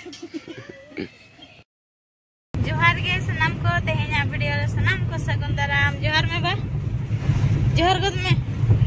जोहार गे सनाम को तेहेना वीडियो सनाम को सगुन दाराम जोहार में बा जोहार गद में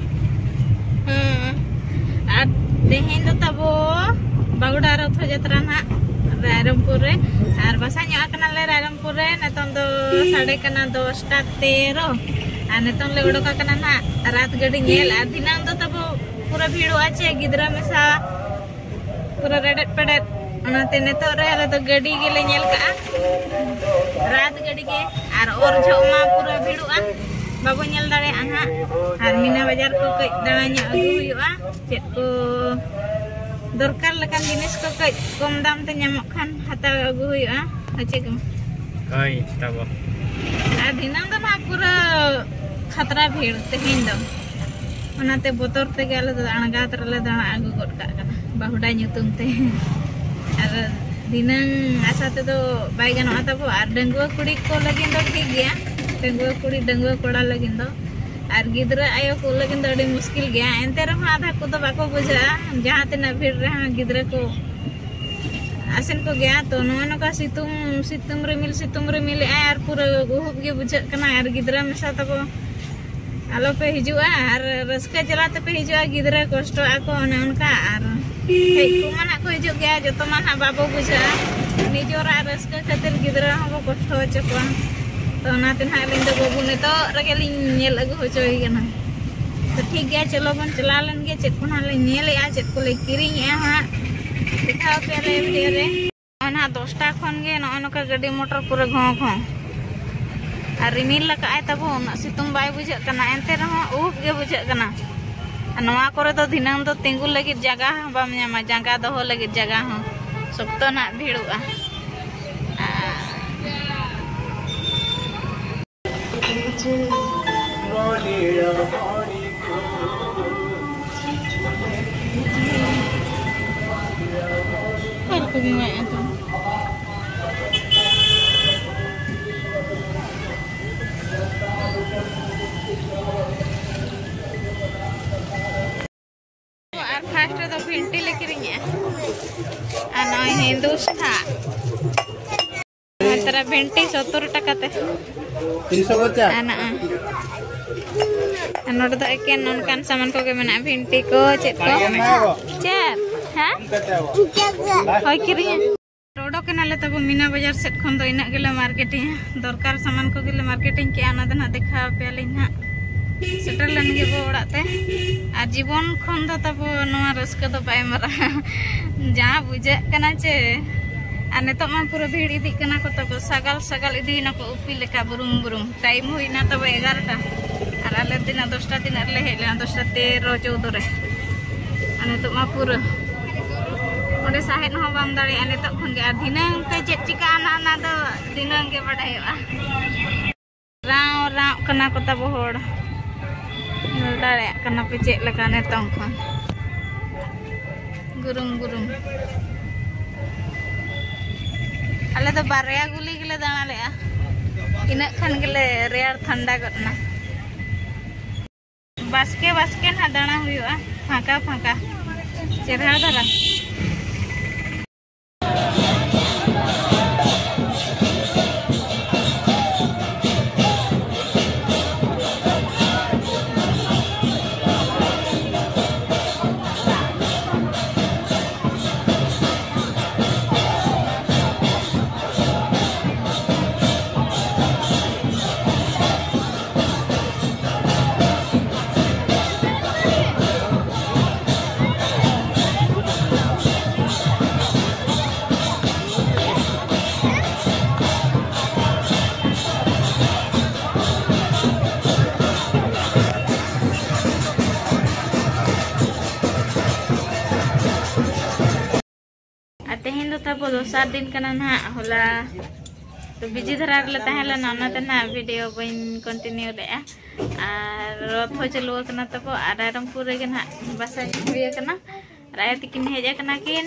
आ तेहेन दो तबो बागुड़ा रथ यात्रा ना रायरमपुर रे आर बसा न्या कना ले रायरमपुर रे नतन दो साढ़े कना 10:13 आ नतन ले उडोका कना ना रात गडी नेल आ दिनांग दो तबो पूरा भीड़ आछे गिदरा मेसा पूरा रेडेट पेडेट ओनाते नेतो रे आले तो गडी गेले नेल का रात गडी के आर और झोमा पूरा भीड़ुआ बाबू नेल दाड़े आना आर मीना बाजार को कई दाड़ा nya अगु हुआ चेत को दरकार लेकान जिनिस को कई कम दाम ते nyamok खान हाता अगु हुआ अचे कम हई तब आ दिनां दो ना पूरा खतरा भीड़ तेहेन दो ओनाते बोतर ते गेले दो अणगात रे दाड़ा अगु गोट का कना बाहुडा nyutum ते आर दिनां आसाते तो बाय गानो तबो आर डंगुआ कुड़ी को लगिन दो ठीक गया डंगुआ कुड़ी डंगुआ कोड़ा लगिन दो आर गिदरा आयो को लगिन दो अड़ी मुश्किल गया एंते रे आधा को तो बाको बुझा जहां तना भीड़ रे गिदरा को आसन को गया तो नो का सितुम रे मिले आर पूरा गुहुब गे बुझा कना आर गिदरा मेसा तबो आलो पे हिजुआ आर रस्का चलाते पे हिजुआ गिदरा कष्ट आको ओने उनका आर हे को मना को हिजु गया जतो माना बाबो बुझा निजोरा रस्का खातिर गिदरा हो कष्ट होचे को तो नाते ना लिंद बाबू ने तो रगे नेल अगु होचोई गना तो ठीक गया चलो बन चला लन गे चेत को ना ले नेल या चेत को ले किरिंग या हा दिखाओ पे ले वीडियो रे ओना 10टा खन गे न ओनका गाड़ी मोटर पूरा घों आर रिमिल लका आय तबो ना सितुम बाय बुझा कना एंते रहो उब गे बुझा कना नवा करे तो दिनांग दो तिंगु लगी जगह बाम न्यामा जगह दो लगी जगह हो सप्तो ना भीड़ुआ फास्ट तो भिंटी लेकिरिंगे आना हिंदुस्था तेरा भिंटी 70 टका ते 350 आना नोट तो एकेन ननकान सामान को के मना भिंटी को चेत को चेत हां होय किरिंगे रोडो के नाले तब मीना बाजार सेट खन दो इना गेले मार्केटिंग दरकार सामान को गेले मार्केटिंग के आना दना देखा पेलिन हा सेटर लन गे बो ओड़ाते आ जीवन खन दो तब नवा रस्क दो बाय मरा जहां बुझे कना चे आ नेतो मा पूरा भीड़ इदी कना को तब सगाल इदी ना को उपी लेका बुरुम टाइम होइना तब 11टा आर आले दिना 10टा दिन ले हेला 10टा 13 14 रे आ नेतो मा पूरा ओडे साहेब हो बाम दाड़ी आ नेतो खन गे आ दिनां पे चेत चिका ना दो दिनां गे बडायवा राव कना को तब होड़ दाड़े कना पे चेक लगा नेतों खन गुरुम आले तो बारया गुली गेले दाना ले इना खन गेले रेयर ठंडा गना बास्के ना दाना हुआ फाका चेहरा धरा तेहेन दो तब 2 दिन कना ना होला तो बिजी धरा रे तहला ना तना वीडियो बन कंटिन्यू रे आर रथ हो चलु कना तब रायरमपुर रे ना बसा हुई कना राय तिकिन हेजा कना किन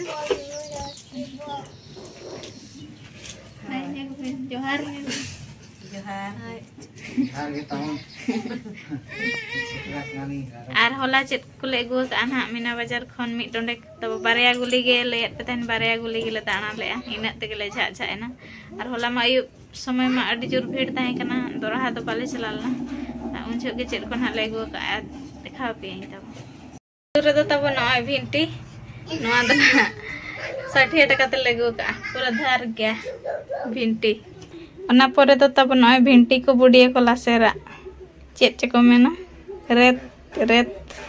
जोहार जोहार और होला चेत को ले गु का ना मीना बाजार खन मी टोंडे तब बारया गुली गे ले तन बारया गुली गे ले दाना ले इना ते गे ले झा झाएना और होला मा आयु समय मा अडी जोर भीड़ ताहे कना दोराहा तो बाले चलालना उन छो गे चेत को ना ले गु का देखा पे तब रे तो तब ना भिंटी नवा द 60 टका ते ले गु का पूरा धार गया भिंटी अना परे तो तब ना भिंटी को बुडिया को लासेरा चेत को मेना रेत रेत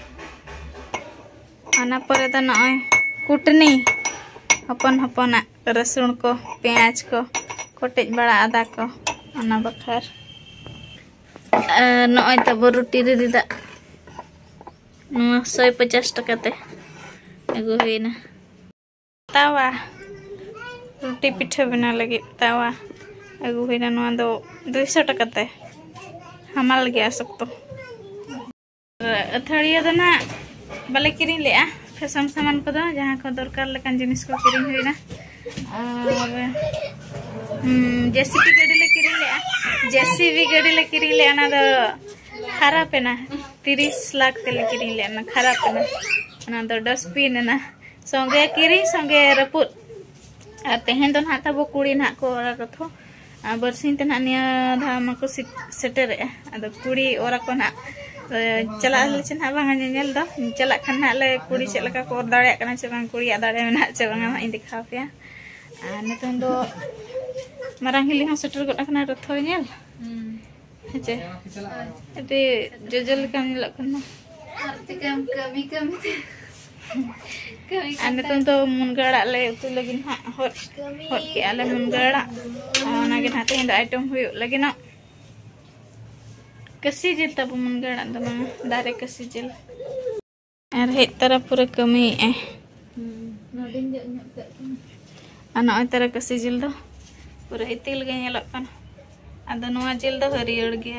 अना परे तो ना कुटनी हपन हपना रसुन को प्याज को कोटेज बड़ा आदा को अना बखार नय तब रोटी रे दिदा 150 टका ते एगो होइना तावा रोटी पिठा बना लगे तावा एगो होइना नवा दो 200 टका ते हमाल गया सकतो अथड़िया दो ना बाले किरिंग ले फैशन सामान को दो जहां को दरकार लेकान जिनिस को किरिंग होइना और जेसीबी गाड़ी ले किरिंग ले जेसीबी गाड़ी ले किरिंग ले ना दो खराब है ना 30 लाख ते ले किरिंग ले ना खराब है ना दो डस्टबिन ना संगे किरिंग संगे रपुत और तेहन तो ना तब कुड़ी ना को रथो बरसिन ते ना निया धामा को सेटर अदो कुड़ी ओरा को ना चला ले चना बांगा नेल दो चला खन ना ले कुड़ी चला का को दाड़े कना से बांग कुड़ी दाड़े ना से बांगा इन दिखा पे नेतन दो मारांग हिली हा सेटर गड कना रथो नेल हेचे एते जजल काम लखना काम कमी कमी नेतन तो मुनगाड़ा ले उतु लगिन हा हट के आले मुनगाड़ा ओना के नाते हिंद आइटम हुयो लगिन कसी जिल तब मुनगाड़ा दो दारे कसी जिल और हे तरह पूरा कमी नोडिन ज न्यक अना तरह कसी जिल दो पूरा इतिल गे नेलक कन आदो नोआ जिल दो हरियर गया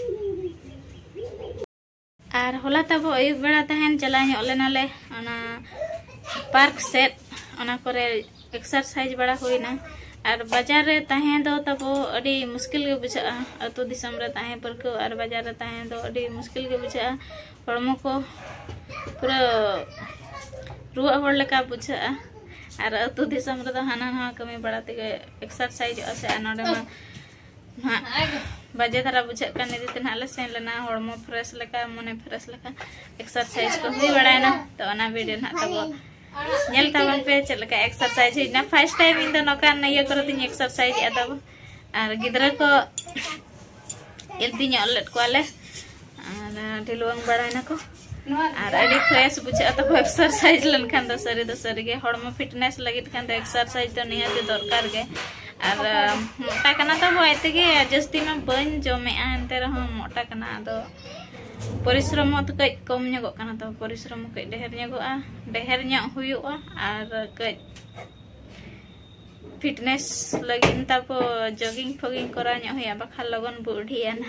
और होला तब अयुब बेड़ा तहन चला लेनाले पार्क सेट करे एक्सरसाइज बड़ा होइना और बाजार रे तहन दो तब अडी मुश्किल गे बुझा अतु दिसम रे तहन पर को और बाजार रे तहन दो अडी मुश्किल गे बुझा हड़मो को पूरा रुआ होड़ लेका बुझा और अतु दिसम रे हाना हा कमी बड़ा ते एक्सरसाइज असे नोडे मा बजे धरा बुझे का निदि ते नाले सेन लेना हड़मो फ्रेश लेका मने फ्रेश लेका एक्सरसाइज को हुई बड़ायना तो ना वीडियो ना तब नेल तबन पे चलका एक्सरसाइज हिना फर्स्ट टाइम इन द नोका नय करती एक्सरसाइज तब और गिदरा को एल्ती नेलट कोले और ढिलवंग बड़ायना को और अडी फ्रेश बुझे तब एक्सरसाइज लन खान दो सरी गे हड़मो फिटनेस लगित खान एक्सरसाइज तो निहाती दरकार गे और मोटा कना तो होते गे जस्ती में बन जमे एनते रह मोटा कना दो परिश्रम तो कई कम ᱧᱚᱜᱚᱜ कना तो परिश्रम कई ढेर ᱧᱚᱜᱚᱜᱼᱟ ढेर ᱧᱚᱜ हुयुआ और कई फिटनेस लगिन तापो जॉगिंग फॉगिंग करा ᱧᱚᱜ हुया बखा लगन बुढ़िया ना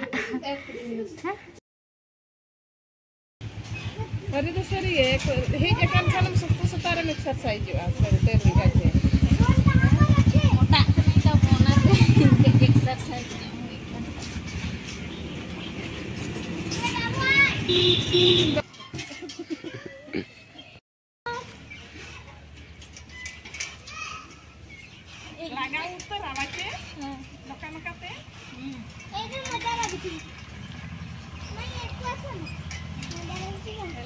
सरी तो सरी हे जकान खालम सब सतारे में एक्सरसाइज आ सरी ते रिगाते मोटा तो बोना एक्सरसाइज लगा उत्तर आवाजे नका नका पे एकदम मजा आ रही थी मैं एक क्वेश्चन मजा आ रही थी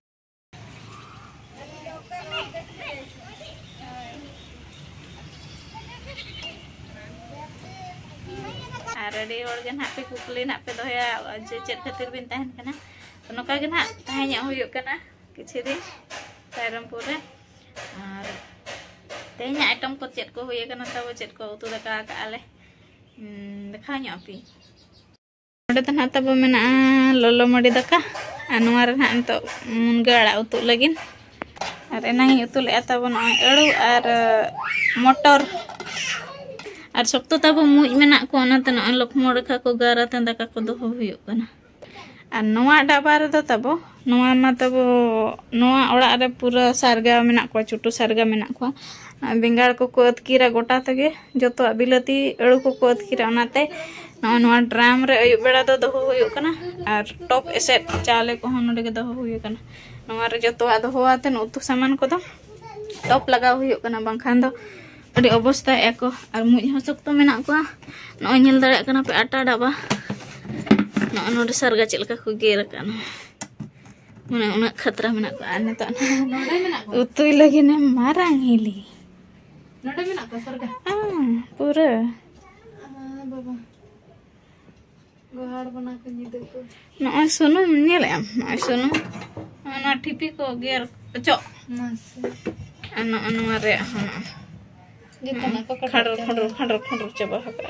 रेडी होड़ के ना पे कुकली ना पे दोया जे चेत खातिर बिन तहन कना तो नका के ना तहन हुयो कना किछि दिन तारमपुर रे और तेहन आइटम को चेत को हुयो कना तब चेत को उतु दका का आले देखा ᱧᱚᱜ पी ओडे त ना तब मेना लोलो मडी दका अनवा रे ना तो मुनगाड़ा उतु लगिन और एना ही उतु ले तब न अड़ू और मटर और सब तो तब मुज मेना को ओनाते न लक्ष्मण रेखा को गाराते दाका को दो हुयो कना और नवा डाबा रे दो तब नवा मा तब नवा ओड़ा रे पूरा सारगा मेना को चुटू सारगा मेना को बेंगाड़ को अतकीरा गोटा तगे जतो बिलाती अड़ू को अतकीरा ओनाते नवा ड्राम रे अयुब बेड़ा दो दोहो हुयुग कना और टॉप एसेट चाले को नोडे के दोहो हुयुग कना नवा रे जतोआ दोहो आते उतु सामान को दो टॉप लगाव हुयुग कना बांखान दो अड़ी अवस्था एको और मुज हो सकतो मेना को नय नेल दाड़े कना पे आटा डाबा नोडे सरगा चलका को गेर कना मने उना खतरा मेना को आने तो नोडे मेना को उतुई लगी ने मारांग हिली नोडे मेना को सरगा पूरा बाबा गोहाड़ बना के नी देखो नय सुनुम नेल एम नय सुनुम ना ठिपी को गेर पचो मासे नवा रे हना जितना को खडर खडर खडर खडर चबा हका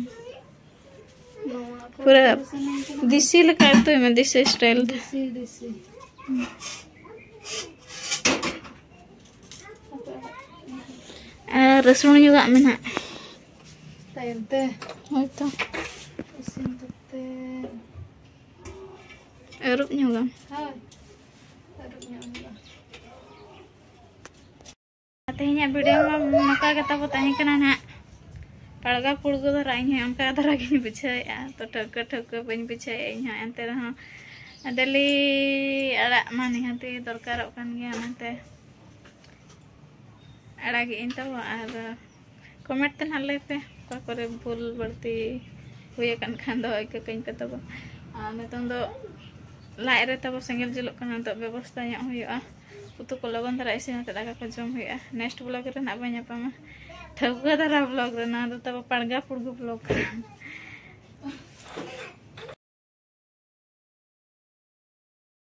पूरा दिसी लगा तो मैं दिसी स्टाइल देसी रसुन juga मेना टाइम ते होइतो इसिन ते erup juga hi harusnya enggak tehnya video maka kata ko tahi kana na palga pulgo dara in onka dara gi bichaya to ठक ठक बन बिछाया इन एंते रहा डेली अड़ा मानी हते दरकार कान गया नते अड़ा गे इन तो और कमेंट तन हले पे का करे भूल बढ़ती हुए कान खान दो एक कहीं पे तब नितन दो लाइ रे तब सेंगल जलो कान तो व्यवस्था या हुआ उतु को लगन दरा इसे नते दाका को जम हुआ नेक्स्ट ब्लॉग रे ना बाया पामा ठगुआ दरा ब्लॉग रे ना तो तब पड़गा पुड़गु ब्लॉग